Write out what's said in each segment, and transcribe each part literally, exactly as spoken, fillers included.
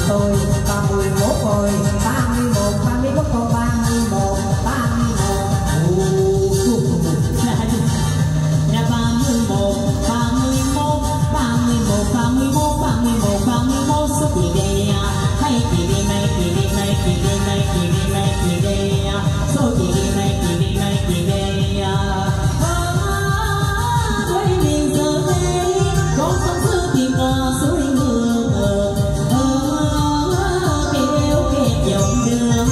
tôi ba mươi mốt rồi, ba mươi mốt, ba mươi mốt còn ba mươi mốt, ba mươi mốt. Là ba mươi mốt, ba mươi mốt, ba mươi mốt, ba mươi mốt, ba mươi mốt, ba mươi mốt số kỳ đây à, hay kỳ đi này kỳ đi này kỳ đi này kỳ đi này kỳ đây à, số kỳ đi này kỳ đi này kỳ đây à. Quay mình giờ đây, con sông xưa tìm ngờ suối ngược ngược, kéo kẹt dòng đường,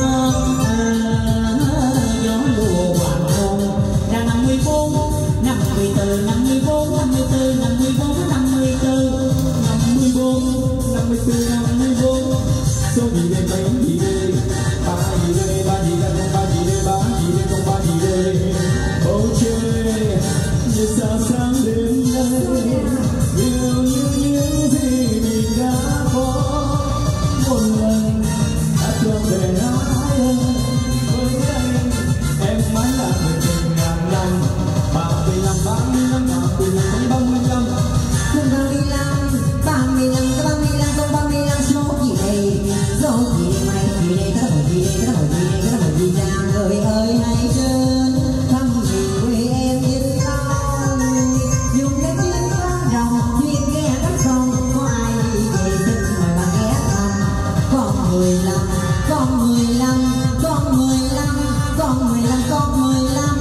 gió lùa hoàng hôn. Là năm mươi bốn, năm mươi tư, năm mươi bốn, năm mươi tư, năm mươi bốn, năm mươi tư, năm mươi bốn, năm mươi tư, năm mươi bốn. Số gì đây mấy gì đây, ba gì đây, ba gì đây, con ba gì đây, ba gì đây, con ba gì đây. Bầu trời như sao sáng đêm nay, yêu như những gì mình đã có. Một lần đã trọn vẹn hai lần, với anh em mãi là người tình ngàn năm. Ba mươi lăm, ba mươi lăm, ba mươi lăm, ba mươi lăm, không ba mươi lăm, ba mươi lăm, ba mươi lăm, không ba mươi lăm số gì đây, số gì đây mày gì đây, cái đó gì đây, cái đó gì đây, cái đó gì nào người ơi hãy đến thăm miền quê em Vĩnh Long, dùng cái chuyến con rồng chuyên ghe các sông, có ai đi về xin mời bà ghé thăm. Con mười lăm, con mười lăm, con mười lăm, con mười lăm, con mười lăm,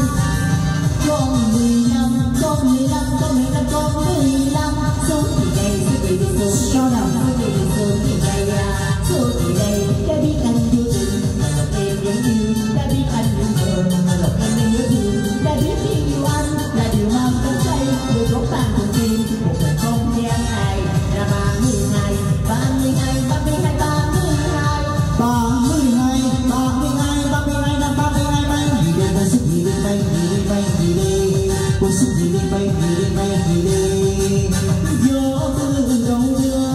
con mười lăm, con mười lăm, con mười lăm, con mười lăm. Số gì đây, số gì đây, số sao đâu, số gì đây, số gì đây à, số gì đây. Đã biết anh yêu thương, mà lòng em vẫn yêu. Đã biết anh yêu thương, mà lòng em vẫn nhớ thương. Đã biết yêu anh là điều mang trong tay, người có tan cùng tim, một lần không gian này. Là ba mươi hai, ba mươi hai, ba mươi hai, ba mươi hai, ba mươi hai, ba mươi hai, ba mươi hai, năm ba mươi hai bay gì đây, bay sức gì đây, bay gì đây, bay gì đây, bay sức gì đây, bay gì đây, bay gì đây. Gió từ đâu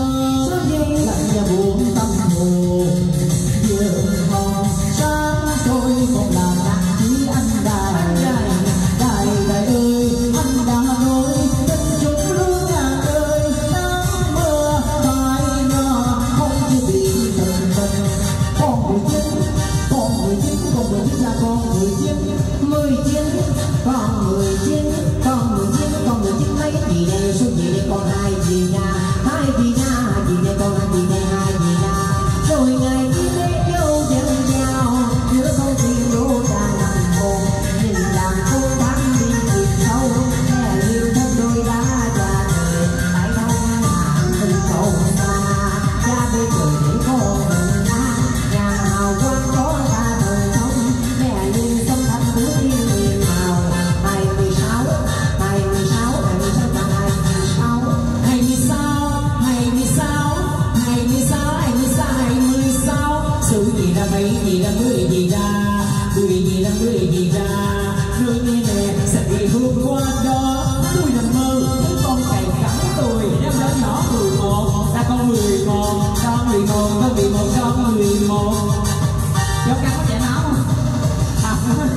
đưa, lạnh nhà buồn tâm hồn, dương hồng sáng trôi không làm nặng chỉ anh đài, đài đài ơi, anh đã nói tình chung lứa ngàn ơi, nắng mưa mãi nhòa không chịu bị tình tình. Con mười chín, con mười chín, con mười chín là con mười chín, mười chín, con mười chín, con mười chín, con mười chín mấy gì đây, số gì đây, con hai gì nha, hai gì nha, hai gì đây, con hai gì đây, hai gì nha. Rồi ngày đi đến dâu chân nhau, giữa câu chuyện đô tràn nằm hồn, nhìn làm cô tháng đi tìm sâu, nghe liêu thân đôi đá cha đời, tại đâu hàng tình cầu mà, cha bây giờ để con mình na, nhà hào quang có ta đời thông, mẹ liêu tâm thanh bước đi miền màu. Hai mươi sáu, hai mươi sáu, hai mươi sáu, hai mươi sáu, hai mươi sáu, hai mươi sáu, hai mươi sáu, hai mươi sáu, hai mươi sáu. Số gì ra mấy gì ra mười gì ra, mười gì ra mười gì ra. Nơi nghe nè sẽ bị hương qua đó, tôi nằm mơ những con cày cắm tôi năm lớn nhỏ mười một, ta con mười một, con mười một, con mười một, con mười một. Cho các có trẻ máu không? À,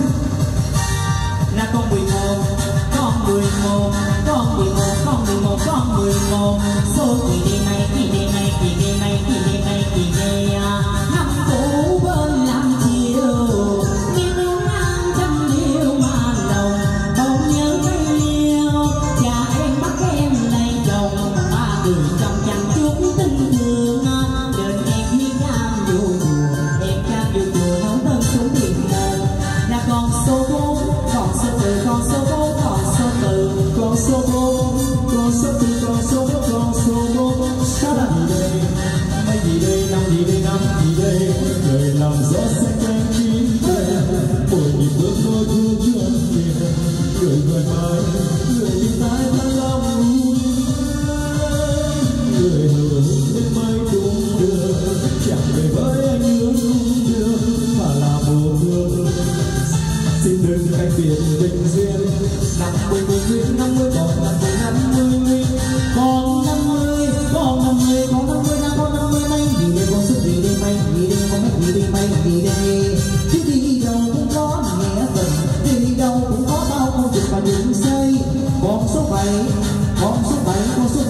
là con mười một, con mười một, con mười một, con mười một, con mười một. Số kỳ đi này kỳ đi này kỳ đi này kỳ đi này kỳ đi à. Năm cũ bên làm chiều, miên yêu ngang trăm liêu mà lòng, không nhớ cây liêu. Cha em bắt em lấy chồng, ba đường trong chẳng chút tình thương. Đến em hiên cam vô chùa, em cam vô chùa nấu thơm xuống tiền đời. Là con số bốn, con số từ, con số bốn, con số từ, con số bốn, con số tư, con số bốn, con số bốn. Sao là gì đây, mấy gì đây, năm gì đây, năm gì đây. Đời làm gió sẽ quen chín đây, mỗi nhịp bước môi thương chuyện kìa. Người người mãi, người đi tái thân lòng vui, người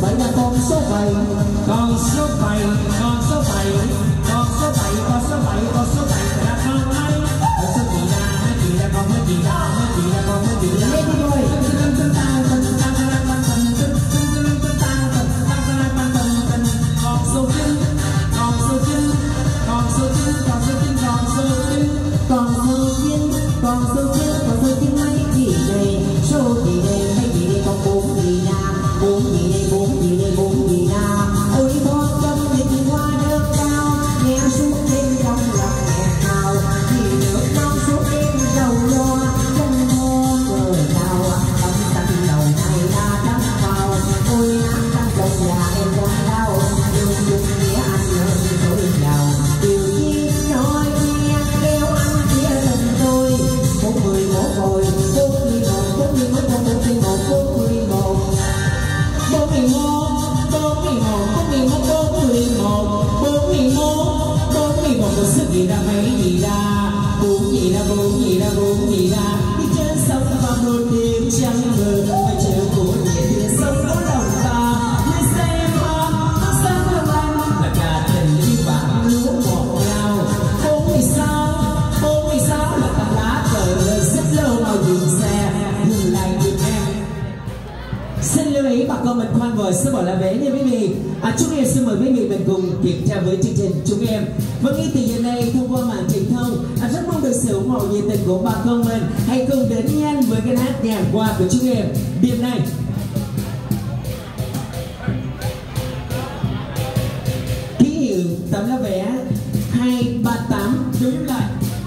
bảy là con số bảy. Con số bảy, con số bảy, con số bảy, con số bảy, con số bảy là con mấy? Con số gì là, mấy gì là con, mấy gì là, mấy gì là con, mấy gì là. Lên đi thôi. Con số chín, con số chín, con số chín, con số chín, con số chín. Con số chín, con số chín, con số chín mấy gì đây? Số gì đây, mấy gì đây, con bốn gì nào? Bốn gì đây, bốn gì đây, bốn gì nào? Ôi con trong nhìn qua nước cao, nghe suốt đêm trong lòng nghẹn ngào. Vì nước non suốt đêm đầu lo, trong mơ người nào ấm tận đầu này đã đắm vào. Ôi anh đang trong nhà em đang đau, dùng dùng nghĩa anh ơi dối giàu. Điều chi nói nghe kêu anh chia tình tôi. Bốn mươi một rồi, bốn mươi một, bốn mươi một, bốn mươi một, bốn mươi một. Bốn mươi một, bốn mươi một, bốn mươi một, bốn mươi một, bốn mươi một, bốn mươi một. Có sức gì ra mấy gì ra, bốn gì ra, bốn gì ra, bốn gì ra. Đi trên sông vào một đêm trăng mờ, phải chờ của nhẹ phía sông có lòng ta. Người xem hoa, nó sáng long lanh, là cả tình yêu bạn lúa ngọt ngào. Bốn mươi sáu, bốn mươi sáu là tấm lá cờ xếp lâu nào dừng xe, dừng lại dừng em. Xin lưu ý bà con mình khoan vời sẽ bỏ là vé nha quý vị. À, chúng em xin mời quý vị mình cùng kiểm tra với chương trình chúng em. Và ngay từ giờ này thông qua màn truyền thông, à, rất mong được sự ủng hộ nhiệt tình của bà con mình. Hãy cùng đến nhanh với cái hát nhạc qua của chúng em đêm nay. Ký hiệu tấm lá vé hai ba tám đối lại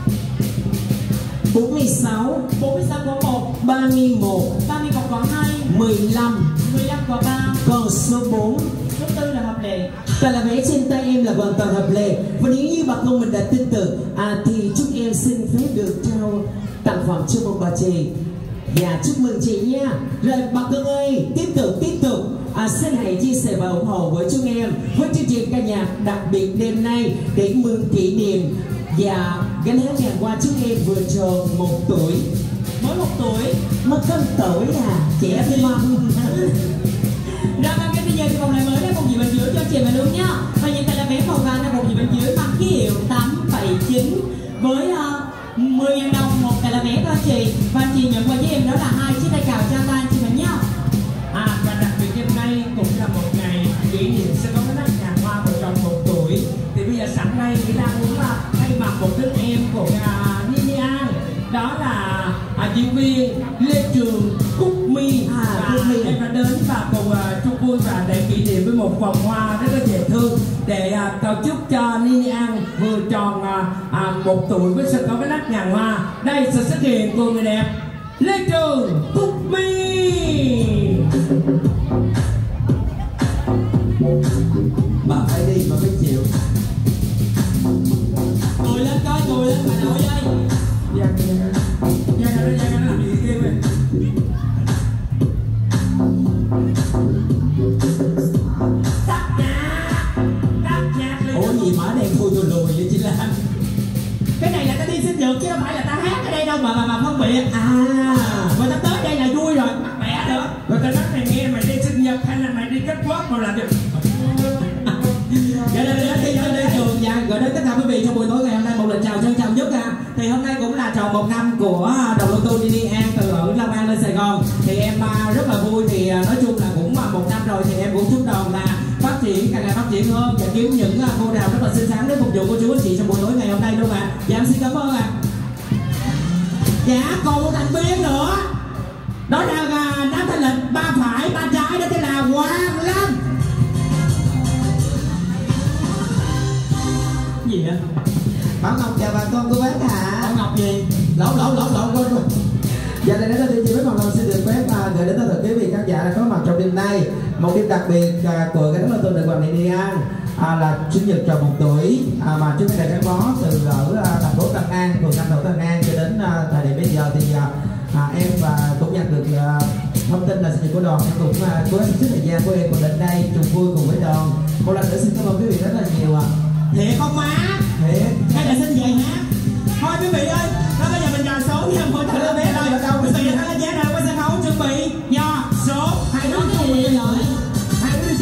bốn mươi sáu, bốn mươi sáu có một, ba mươi mốt, ba mươi mốt có hai, mười lăm, mười lăm có ba, còn số bốn, số tư là hợp lệ. Và là vé trên tay em là hoàn toàn hợp lệ. Và nếu như bà con mình đã tin tưởng, à, thì chúc em xin phép được trao tặng phẩm cho một bà chị. Dạ chúc mừng chị nha. Rồi bà con ơi, tiếp tục tiếp tục à, xin hãy chia sẻ và ủng hộ với chúng em với chương trình ca nhạc đặc biệt đêm nay để mừng kỷ niệm và gánh hát nhạc qua chúng em vừa tròn một tuổi. Mới một tuổi, mất cân tuổi à, trẻ thêm mong. Rồi và ngay bây giờ thì vòng lại mới là một gì bên dưới cho chị mình luôn nhá. Và hiện tại là vé màu vàng là một gì bên dưới mang ký hiệu tám bảy chín với uh, mười nghìn đồng một cái là vé cho chị. Và chị nhận qua với em đó là hai chiếc tay cào cho tay chị mình nhá. À và đặc biệt đêm nay cũng là một ngày kỷ niệm sẽ có cái nát nhạc hoa vừa tròn một tuổi. Thì bây giờ sẵn đây Mỹ Lan muốn là thay mặt một đứa em của uh, Nini An, đó là à, diễn viên Lê Trường Cúc My. À, và em đã đến và cùng uh, chúc vui và để kỷ niệm với một vòng hoa rất là dễ thương để uh, cầu chúc cho Nini An vừa tròn uh, uh, một tuổi với sự có cái nát ngàn hoa. Đây sự xuất hiện của người đẹp Lê Trường Cúc My. Bà phải đi mà phải chịu. Ngồi lên coi, ngồi lên bà nội ơi. Dạ, dạ, dạ, dạ, dạ, nó làm gì kia vậy? Tắt nhạc, tắt nhạc lên. Ủa gì mà đèn thui lùi lùi vậy chị Lan? Cái này là ta đi xin dược chứ đâu phải là ta hát ở đây đâu mà mà mà phân biệt. À, mà ta tới đây là vui rồi, bắt bẻ nữa. Rồi ta nói mày nghe mày đi sinh nhật hay là mày đi kết quốc mà làm được. Dạ đây đây đây đây trường dạ gửi đến tất cả quý vị trong buổi tối ngày hôm nay một lần chào trân trọng nhất ha. Thì hôm nay cũng là tròn một năm của đầu lô tô Nini An từ ở Long An lên Sài Gòn. Thì em rất là vui, thì nói chung là cũng một năm rồi thì em cũng chúc đoàn là phát triển càng ngày phát triển hơn và kiếm những cô nào rất là xinh xắn để phục vụ cô chú anh chị trong buổi tối ngày hôm nay luôn ạ. Dạ em xin cảm ơn ạ. Dạ còn một thành viên nữa, đó là Nam Thanh Lịch, ba phải ba trái, đó tên là Hoàng Lâm. Gì vậy? Bảo Ngọc chào bà con cô bác hả? Bảo Ngọc gì? Lộn lộn lộn lộn quên rồi. Dạ đây đến đây chị với Hoàng Lâm xin được phép uh, gửi đến tất cả quý vị khán giả đã có mặt trong đêm nay, một đêm đặc biệt uh, của cái đó là tôi được Hoàng Nini An, uh, là sinh nhật tròn một tuổi uh, mà chúng ta đã gắn bó từ ở uh, thành phố Tân An, phường Nam Thổ Tân An cho đến uh, thời điểm bây giờ thì uh, uh, em và uh, cũng nhận được uh, thông tin là sinh nhật của đoàn, em cũng uh, cố gắng sức thời gian của em còn đến đây chung vui cùng với đoàn. Một lần nữa xin cảm ơn quý vị rất là nhiều ạ. À. Thiệt không má? Thiệt. Hay là xin về hát? Thôi quý vị ơi, đó bây giờ mình chào số nha, mọi người ơi. Quý vị hãy lên giá nào qua sân khấu chuẩn bị do số hai đứa gì rồi? Hai đứa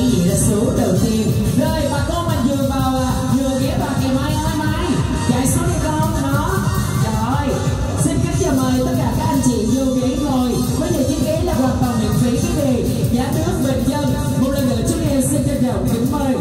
gì là số đầu tiên. Rồi bà con mình vừa vào vừa ghé vào ngày mai ơi mai chạy số đi con đó. Rồi xin kính chào mời tất cả các anh chị vô ghế ngồi. Với những chiếc ghế là hoàn toàn miễn phí quý vị. Giá nước bình dân. Một lần nữa chúng em xin trân trọng kính mời.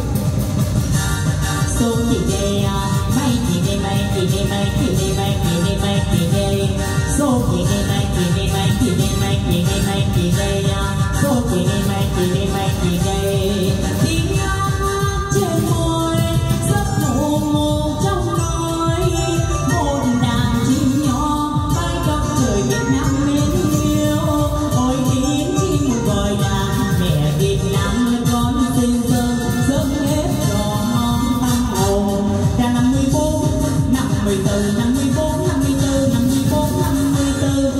Số chị đây mấy chị đây mấy chị đây mấy chị đây mấy chị đây mấy chị đây. Số chị đây mấy chị đây mấy chị đây mấy chị đây mấy chị đây. Số chị đây mấy chị đây mấy chị đây. Tiếng hát trên môi rất ngủ ngủ trong đôi. Một đàn chim nhỏ bay khắp trời Việt Nam mến yêu. Ôi tiếng chim gọi đàn mẹ Việt Nam ơi con xin dâng dâng hết trò mong tâm hồn. Ra năm mươi bốn năm mươi tư năm mươi bốn năm mươi tư năm mươi bốn năm mươi tư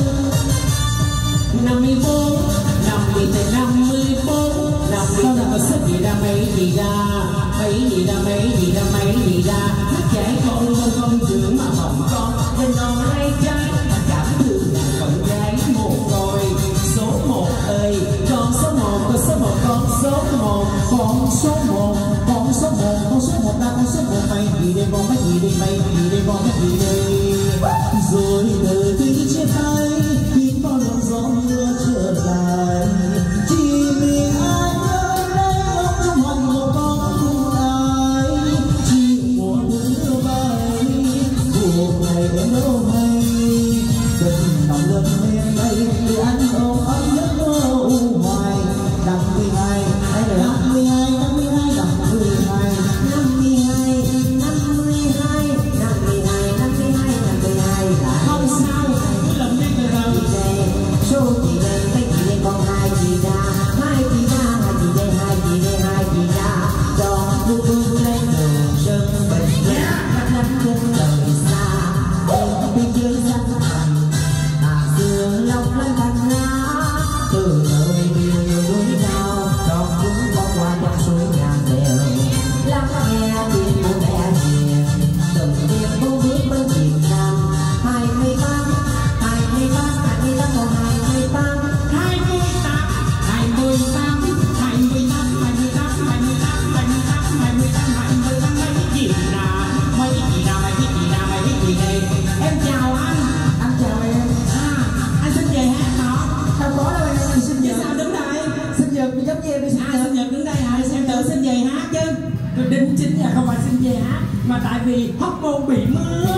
năm mươi bốn năm mươi tư năm mươi bốn năm mươi tư có sức gì ra mấy gì ra mấy gì ra mấy gì ra mấy gì ra nước chảy con con con trưởng mà bỏng con trên non hay trái cảm thương vẫn gái một rồi số một ơi con số một con số một con số một con số một con số một con số một là con số một mày gì đây con mấy gì đây mày gì đây con mấy gì đây rồi đời tuy chia tay biết bao lần gió mưa trở lại chỉ mình ai ở đây ôm trong lòng một con cùng ai chỉ một đứa bay cuộc này em đâu hay đất lòng đất em đây để anh ôm ấm nhất mơ u hoài năm mươi hai hay là năm mươi hai năm mươi hai năm mươi hai năm mươi hai năm mươi hai năm mươi hai năm mươi hai năm mươi hai là không sao cứ lầm đi từ từ. số chị đây mấy chị đây con hai chị ra hai chị ra hai chị đây hai chị đây hai chị ra cho vui vui lên đường sân bình yên lấp lánh trên đời xa bên biên giới xanh thẳm tà xưa lộc lên thành lá từ nơi nhiều nhiều núi cao tròn chúng bóng qua dòng suối ngàn đèo lắng nghe tiếng của mẹ hiền từng tiếng bốn bước bên Việt Nam hai mươi tám hai mươi tám hai mươi tám còn hai mươi tám hai mươi tám hai mươi tám hai mươi tám hai mươi tám hai mươi tám hai mươi tám hai mươi tám hai mươi tám mấy gì là mấy gì là mấy gì là mấy gì đây. Em chào anh. anh chào em. À, anh xin về hát hả? Không có đâu em, anh xin nhờ. Sao đứng đây? Xin nhờ bị giống như em đi xin À, nhờ. sinh nhật đứng đây hả? Em tự xin về hát chứ. Tôi đính chính là không phải xin về hát mà tại vì Hóc Môn bị mưa.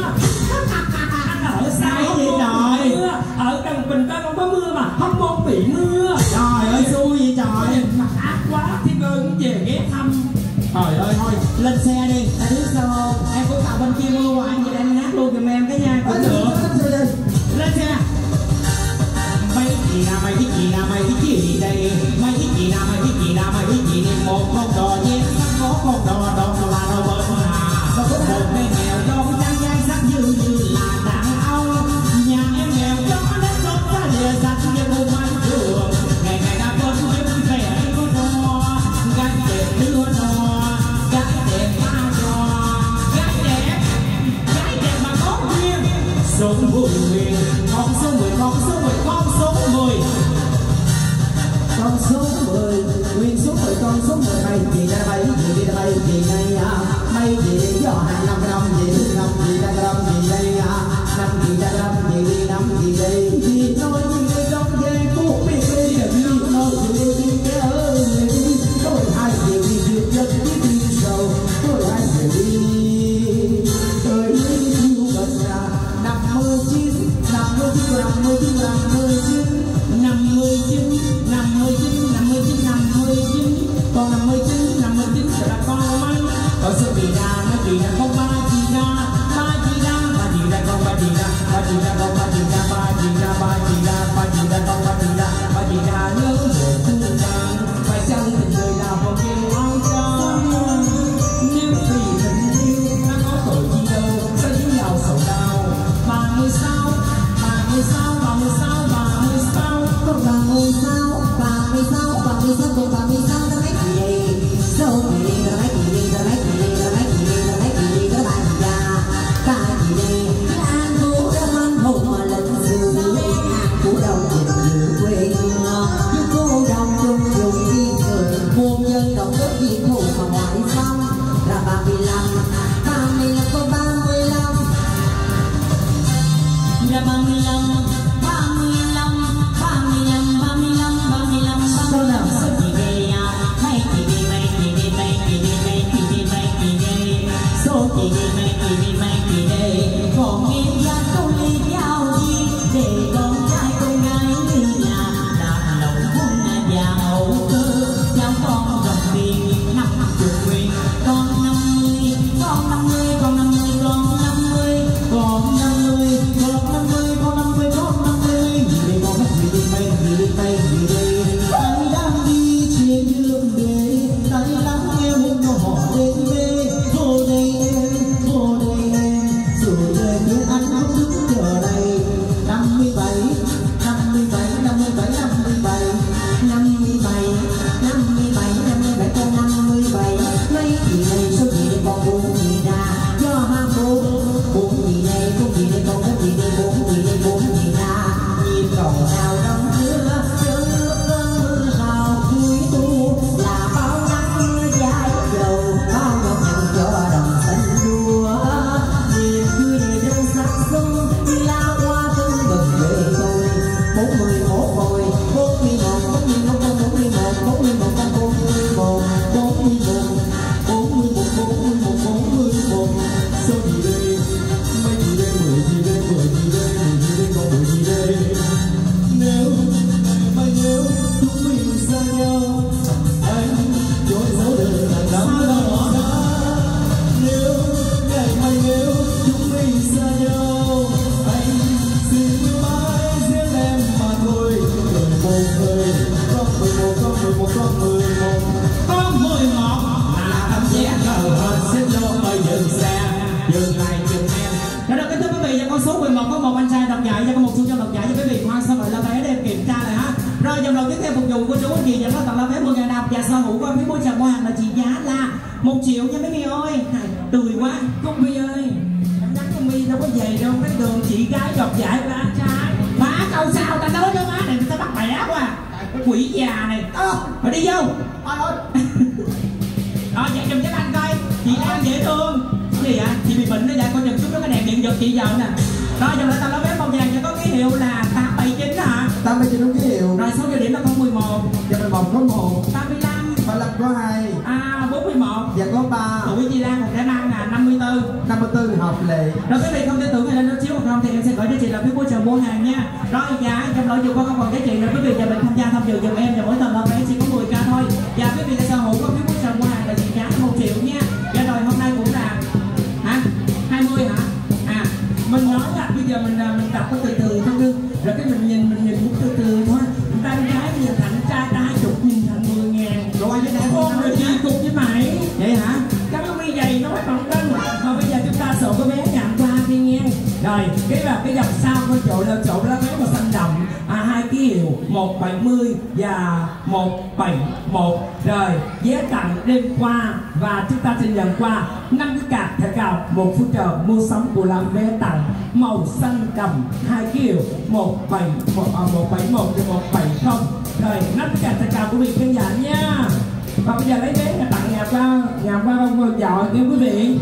Anh ở sao Cái gì trời? mưa? Ở Trần Bình Tân không có mưa mà Hóc Môn bị mưa. trời ơi xui vậy trời Mặt ác quá thì vâng về ghé thăm. trời ơi thôi lên xe đi Anh biết sao không? Em cũng tạo bên kia mưa hoài vậy em hát luôn giùm em cái nha. Anh Cũng được. được. Lên xe. Mấy gì là mấy gì là mấy gì đây? Mấy gì là mấy gì là mấy gì đây? Một con đò nhét sắc có con đò đò là đò bơi hà. Một cây mèo trong trang giang sắc như như là đàn ông. Nhà em nghèo cho đến chốt ra lìa sạch như một mái trường. Ngày ngày đã có những vẻ có đò. Gái đẹp đưa đò, gái đẹp ba đò, gái đẹp, gái đẹp mà có duyên. Số mười huyền, con số mười, con số mười, con số mười. Con số mười, nguyên số mười con số mười mấy gì ra mấy gì đi ra mấy gì đây à? Mấy gì đi do hàng năm năm gì đi năm gì ra năm gì đây à? Năm gì ra năm gì đi năm gì đây? Vì nói gì đây trong giây phút biết đi là đi nói gì đi đi cái ơi đi. Tôi hai gì đi việc nhất đi đi sầu, tôi hai gì đi. Tôi đi yêu mình là năm mươi chín, năm mươi chín, năm mươi chín, năm mươi chín. Năm mươi chín, năm mươi chín, năm mươi chín, năm mươi chín. Còn năm mươi chín, năm mươi chín sẽ là con mấy? Có số gì ra, mấy gì ra, con ba gì ra, ba gì ra, ba gì ra, con ba gì ra, ba gì ra, con ba gì ra, ba gì ra, ba gì ra, ba gì ra, con ba gì ra, ba gì ra, nhớ một thương rằng phải chăng tình người nào còn kêu áo trắng. Nếu vì tình yêu đã có tội chi đâu, sẽ dính nhau sầu đau. Ba mươi sáu, ba mươi sáu, ba mươi sáu, ba mươi sáu. Con ba mươi sáu, ba mươi sáu, ba mươi sáu, con ba mươi sáu nó mấy gì đây? Số gì đi, nó mấy gì đi, nó mấy gì đi, nó mấy gì đi, nó mấy gì đi, nó ba gì ra, ba gì đi? Cái anh vũ đã mang hùng kỳ đi mày kỳ đi mày kỳ đi còn nghe ra câu ly giao gì để con trai con gái như là đã lòng quân nhà hậu cơ cháu con đồng tiền năm chục nguyên con năm mươi con năm mươi con năm mươi con năm mươi Con năm mươi, con năm mươi, con năm mươi, con năm mươi. Gì đây con gì đây mày, gì đây mày, gì đây. Anh đang đi trên đường về, tay lắng nghe một nhỏ đến về. Vô đây em, vô đây em, rồi về phía anh không đứng chờ đây. Năm mươi bảy, năm mươi bảy, năm mươi bảy, năm mươi bảy, năm mươi bảy, năm mươi bảy, năm mươi bảy, con năm mươi bảy. Mấy gì đây, số gì đây, con bốn gì ra, do hai bốn, bốn gì đây, bốn gì đây, con bốn gì đây, bốn gì đây, bốn gì ra. Nhịp cầu nào đông đưa, chân nước cơn mưa rào cuối thu, là bao nắng mưa dài dầu, bao nhọc nhằn cho đồng xanh đua. Niềm vui để đơn sắc xuân, như lá hoa tươi bừng về tôi. Bốn mươi mốt hồi, bốn mươi một, bốn mươi một, bốn mươi một, bốn mươi một, bốn mươi một, bốn mươi một, bốn mươi một, bốn mươi một, bốn mươi một. Số gì đây, mấy gì đây, mười gì đây, mười gì đây, mười gì đây, con mười gì đây. Nếu mày nếu chúng mình xa nhau, anh chối dấu đời là lắm đó. Nếu ngày mai nếu chúng mình xa nhau, anh xin mãi riêng em mà thôi. Mười một người, con mười một, con mười một, con mười một. con mười một là tâm giác cầu hên xích lô mời dừng xe dừng lại dừng em. Rồi đó, kính thưa quý vị, và con số mười một có một anh trai đoạt giải và có một số cho đoạt giải cho quý vị hoan xong rồi la vé để em kiểm tra lại ha. Rồi vòng đầu tiếp theo phục vụ của chú anh chị nhận có tặng la vé mười ngàn đồng và sở hữu qua phía môi trường mua hàng là trị giá là một triệu nha mấy mi ơi. Này, tươi quá Cúc Mi ơi, em nhắc con Mi đâu có về đâu, cái đường chị gái đoạt giải của anh trai má câu sao ta nói cho má này người ta bắt bẻ quá quỷ già này. Ơ mà đi vô rồi chạy chùm cái anh coi chị đang dễ thương gì ạ, chị bị bệnh đó dạ, coi chùm chút đó cái đèn điện giật chị giờ nè. Rồi giờ lại tao lấy vé màu vàng cho có ký hiệu là tám bảy chín hả? tám mươi chín đúng ký hiệu. Rồi số giờ điểm là con mười một Giờ mười một có một, tám mươi lăm ba mươi lăm có hai, à bốn mươi một và có ba, tuổi chị Lan một khả năng là năm mươi tư năm mươi tư hợp lệ. Rồi quý vị không tin tưởng hay lên nó chiếu hoặc không thì em sẽ gửi cho chị là phía của chợ mua hàng nha. Rồi giá trong nội dung có không còn giá trị nữa, quý vị và mình tham gia tham dự giùm em và mỗi tờ là vé chỉ có mười k thôi. Và quý vị sẽ sở hữu có phía của chợ mua hàng là trị giá một triệu nha. Và rồi hôm nay cũng là hả hai mươi hả? À mình nói là bây giờ mình mình đọc có từ từ thôi đương, rồi cái mình nhìn mình nhìn cũng từ từ thôi. Trai gái bây giờ thành trai ta hai chục nhìn thành mười ngàn rồi ai với con rồi chi cục với mày vậy hả? Các cái mi giày nói bằng cân thôi. Bây giờ chúng ta sổ cái vé nhận qua đi nghe. Rồi cái là cái dòng sau con chỗ là chỗ lá vé màu xanh đậm à, hai ký hiệu một bảy mươi và một bảy một. Rồi vé tặng đêm qua và chúng ta sẽ nhận qua năm cái card thẻ cào một phút chờ mua sắm của làm vé tặng màu xanh đậm hai ký hiệu một bảy một một bảy một và một bảy không. Rồi năm cái card thẻ cào của vị khán giả nha. Và bây giờ lấy vé là tặng nhà qua nhà qua không bao giờ nha quý vị.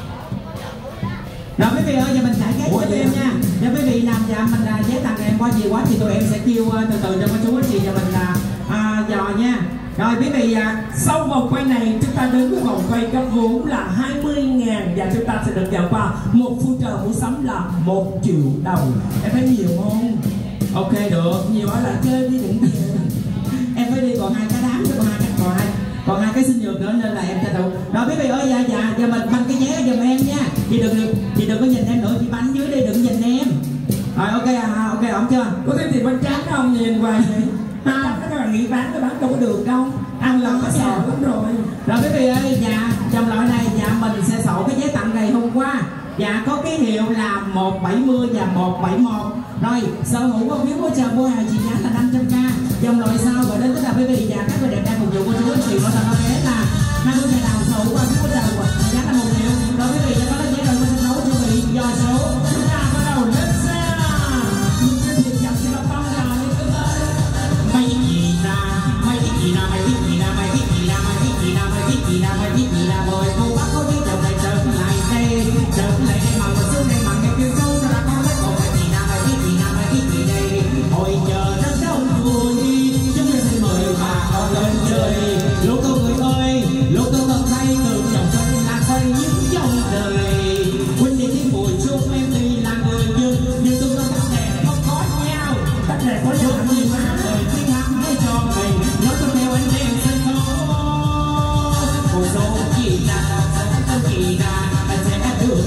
Rồi quý vị ơi, giờ mình chạy cái cho em nha. Giờ quý vị làm dạ mình là vé tặng em qua nhiều quá thì tụi em sẽ kêu uh, từ từ cho các chú anh chị và mình là uh, dò nha. Rồi quý vị uh, sau vòng quay này chúng ta đến với vòng quay cấp vốn là hai mươi ngàn và chúng ta sẽ được nhận qua một phút chờ mua sắm là một triệu đồng. Em thấy nhiều không? Ok được, nhiều quá là chơi đi đừng gì. Em phải đi còn hai cái đám chứ còn hai cái còn hai còn hai cái sinh nhược nữa nên là em sẽ đủ. Rồi quý vị ơi, dạ dạ giờ mình banh cái vé giùm em nha. Chị đừng đừng chị đừng có nhìn em nữa, chị banh dưới đây đừng nhìn em. Rồi ok à, ok ổn chưa? Có cái gì bên trắng không nhìn hoài vậy? Ha, các bạn nghĩ bán cái bán đâu có được đâu. Ăn lần có sợ lắm rồi. Rồi quý vị ơi, dạ trong loại này dạ mình sẽ sổ cái vé tặng ngày hôm qua. Dạ có ký hiệu là một bảy mươi và một bảy một. Rồi sở hữu có phiếu của chợ mua hàng trị giá là năm trăm k. Dòng loại sau và đến tất cả quý vị và các người đẹp đang phục vụ của chú anh chị có tặng vé là hai mươi ngàn đồng, sở hữu qua phiếu của chợ trị giá là một triệu. Rồi quý vị đã có đánh giá rồi sân đấu chuẩn bị do số chúng ta bắt đầu lên xe. Những cái việc chậm sẽ là phong trào như thế này. Mày gì ra, mày gì ra, mày gì ra, mày gì ra, mày gì ra, mày gì ra, mày gì ra, rồi cô bác có biết chồng này trở lại đây, trở lại đây mà một số đây mà nghe kêu sâu ra là con lấy còn mày gì ra, mày gì ra, mày gì đây, hồi chờ rất đông vui, chúng mình xin mời bà con lên chơi, lúc tôi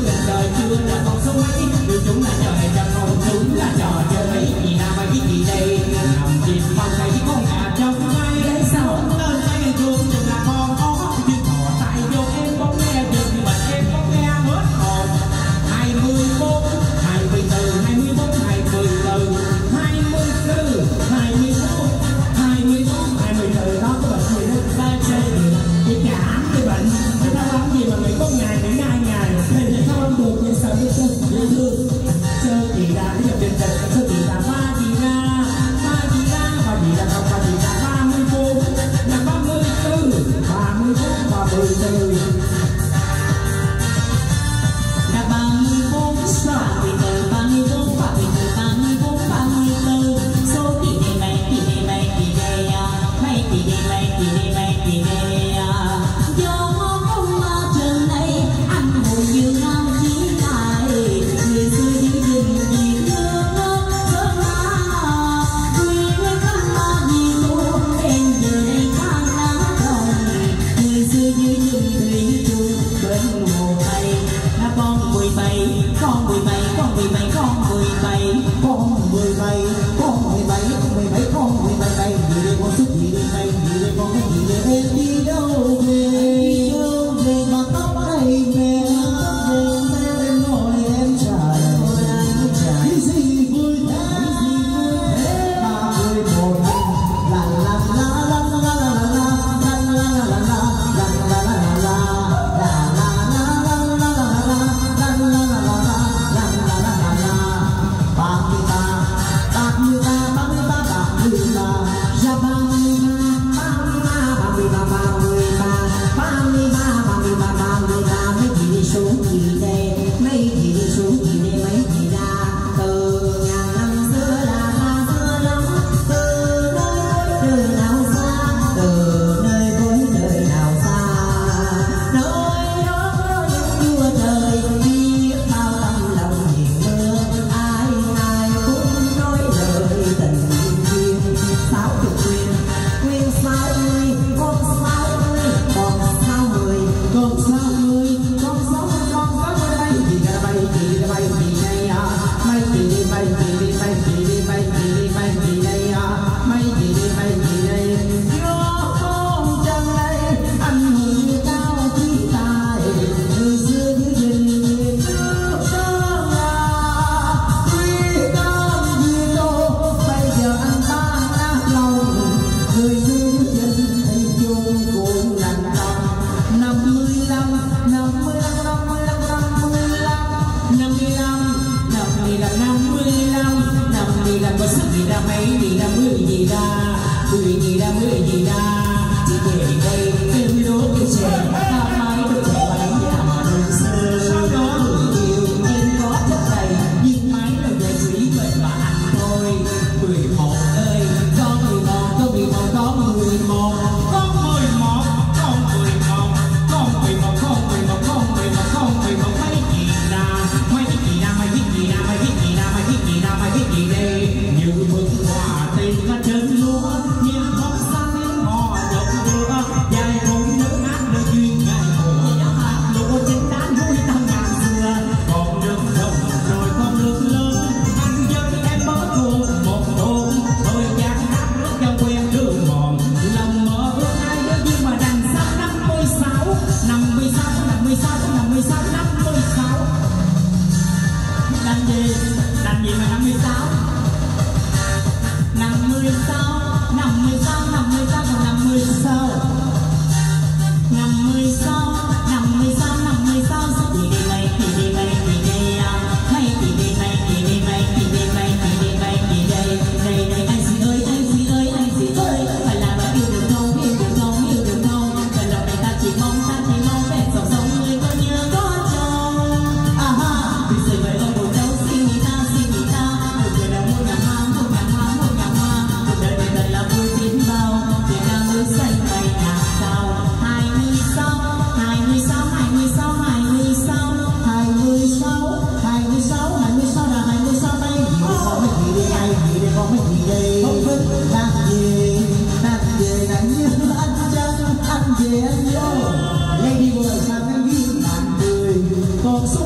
gần đời chưa là con số mấy điều chúng là trò hay cho con chúng là trò chơi gì nào mà biết gì đây nằm chìm bằng tay với con gà trong tay đấy sao lên tay chuông chừng là con ó chứ thò tay vô em bóng nghe chừng mà em bóng nghe hết hồn hai mươi bốn hai mươi tư hai mươi bốn hai mươi tư hai mươi tư hai mươi bốn hai mươi bốn hai mươi tư đó có bệnh gì đó ba chơi được thì cả cái bệnh người ta làm gì mà người có ngày người hai ngày thì sao ăn được vậy sao biết chưa dễ thương sơ kỳ ra cái dòng trên tình sơ kỳ ra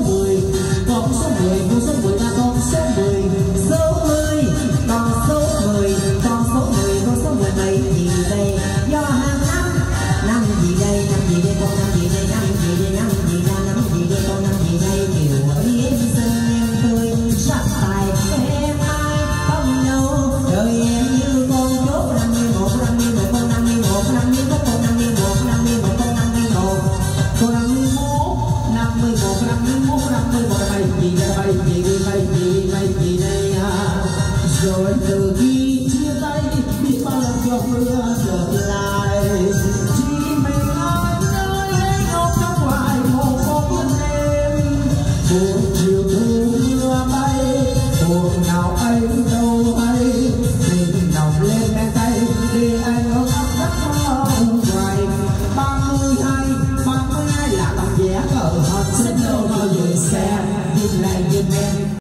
mười, con số mười, con số mười là con số mười, số mười, con số mười, con số mười, con số mười mấy gì đây? Do hàng năm, năm gì đây, năm gì đây, con năm gì đây, năm gì đây, năm gì ra, năm gì đây, con năm gì đây? Kiều ơi em xinh em tươi, sắc tài em ai không đâu, đời em như con chốt năm mươi một, năm mươi một, con năm mươi một, năm mươi một, con năm mươi một, năm mươi một, con năm mươi một, con năm mươi mốt, năm mươi một, năm mươi mốt, năm mươi một là bay gì đây, bay gì đây, bay gì, bay gì đây à? Rồi từ khi chia tay biết bao lần cho mưa trở lại, chỉ mình nói nói lấy nhau trong hoài một bóng đêm. Một chiều thu mưa bay, buồn nào ấy đâu hay, mình nồng lên bên tay để anh ôm đất mong hoài. Ba mươi hai, ba mươi hai là tầm vé cờ hợp xếp đâu nó dừng xe, nhìn lại nhìn em.